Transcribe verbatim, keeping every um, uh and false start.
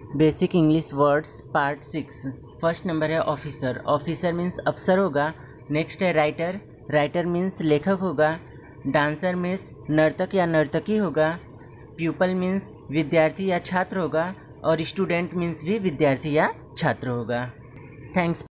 Basic English words part six. First number है officer. Officer means अफसर होगा। Next है राइटर। राइटर मीन्स लेखक होगा। डांसर मीन्स नर्तक या नर्तकी होगा। प्यूपल मीन्स विद्यार्थी या छात्र होगा। और स्टूडेंट मीन्स भी विद्यार्थी या छात्र होगा। थैंक्स।